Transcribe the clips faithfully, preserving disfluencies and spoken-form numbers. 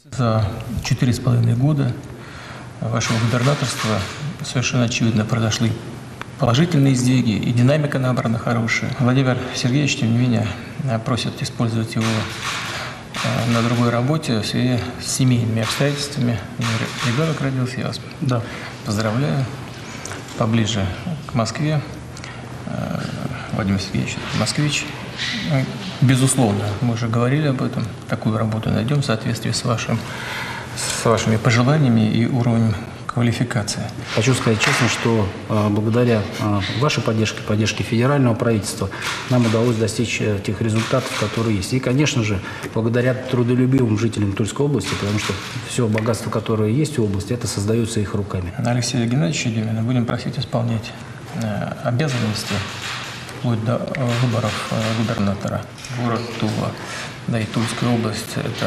За четыре с половиной года вашего губернаторства совершенно очевидно произошли положительные сдвиги, и динамика набрана хорошая. Владимир Сергеевич, тем не менее, просит использовать его на другой работе в связи с семейными обстоятельствами. Ребенок родился, я вас да. поздравляю. Поближе к Москве. Владимир Сергеевич москвич. Безусловно, мы уже говорили об этом. Такую работу найдем в соответствии с, вашим, с вашими пожеланиями и уровнем квалификации. Хочу сказать честно, что э, благодаря э, вашей поддержке, поддержке федерального правительства, нам удалось достичь э, тех результатов, которые есть. И, конечно же, благодаря трудолюбивым жителям Тульской области, потому что все богатство, которое есть в области, это создается их руками. Алексея Геннадьевича Демина будем просить исполнять э, обязанности вплоть до э, выборов э, губернатора. Город Тула, да и Тульская область – это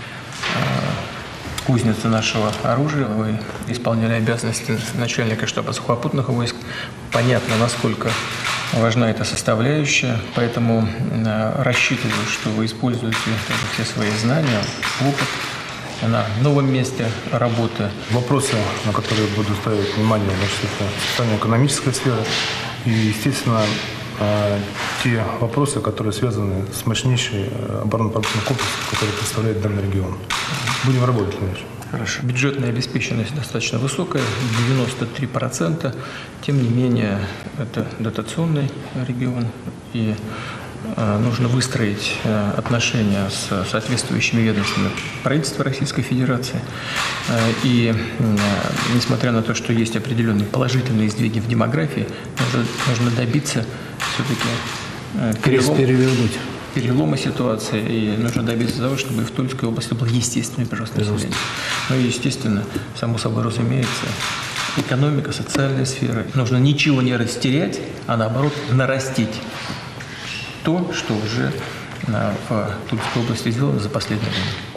э, кузница нашего оружия. Вы исполняли обязанности начальника штаба сухопутных войск. Понятно, насколько важна эта составляющая, поэтому э, рассчитываю, что вы используете тоже все свои знания, опыт на новом месте работы. Вопросы, на которые я буду ставить внимание, значит, это социально-экономическая сфера и, естественно, те вопросы, которые связаны с мощнейшей оборонно-промышленным комплексом, который представляет данный регион. Будем работать, конечно. Хорошо. Бюджетная обеспеченность достаточно высокая, девяносто три процента. Тем не менее, это дотационный регион, и э, нужно выстроить э, отношения с соответствующими ведомствами правительства Российской Федерации. Э, и э, несмотря на то, что есть определенные положительные сдвиги в демографии, нужно, нужно добиться все-таки э, перелом, перевернуть. перелома ситуации, и нужно добиться того, чтобы и в Тульской области был естественный прирост населения. Ну и, естественно, само собой разумеется, экономика, социальная сфера. Нужно ничего не растерять, а наоборот нарастить то, что уже в Тульской области сделано за последнее время.